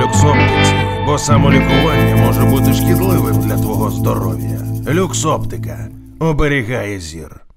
люксоптиці, бо самолікування може бути шкідливим для твого здоров'я. Люксоптика оберігає зір.